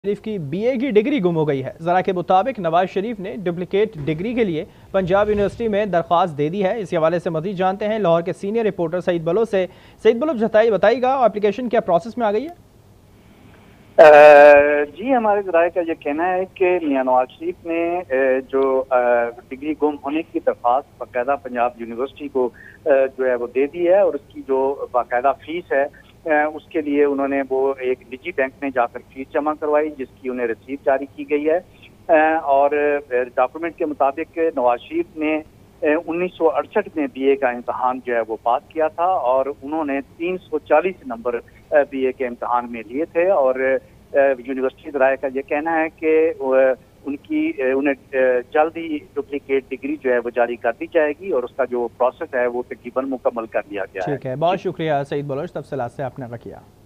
शरीफ की बीए की डिग्री गुम हो गई है। ज़रा के मुताबिक नवाज शरीफ ने डुप्लीकेट डिग्री के लिए पंजाब यूनिवर्सिटी में दरख्वास्त दे दी है। इस हवाले से मज़ीद जानते हैं लाहौर के सीनियर रिपोर्टर सईद बलोच से। सईद बलोच बताइएगा, एप्लीकेशन क्या प्रोसेस में आ गई है? जी, हमारे ज़राए का ये कहना है कि मियां नवाज शरीफ ने जो डिग्री गुम होने की दरख्वास्त बाकायदा पंजाब यूनिवर्सिटी को जो है वो दे दी है, और उसकी जो बाकायदा फीस है उसके लिए उन्होंने वो एक निजी बैंक में जाकर फीस जमा करवाई, जिसकी उन्हें रसीद जारी की गई है। और डॉक्यूमेंट के मुताबिक नवाज शरीफ ने 1968 में बीए का इम्तहान जो है वो पास किया था, और उन्होंने 340 नंबर बीए के इम्तहान में लिए थे। और यूनिवर्सिटी ज़राए का ये कहना है कि उन्हें जल्द ही डुप्लीकेट डिग्री जो है वो जारी कर दी जाएगी, और उसका जो प्रोसेस है वो तकरीबन मुकम्मल कर लिया गया है। ठीक है, बहुत शुक्रिया सईद बलोच, तफसीलात से आपने किया।